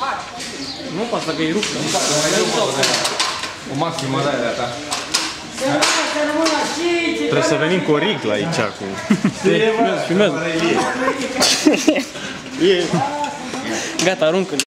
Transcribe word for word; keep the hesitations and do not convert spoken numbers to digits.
Nu poate să că-i ruptă. O maximă de aia ta. Trebuie să venim cu o riglă aici cu... Filmează, filmează. Gata, aruncă.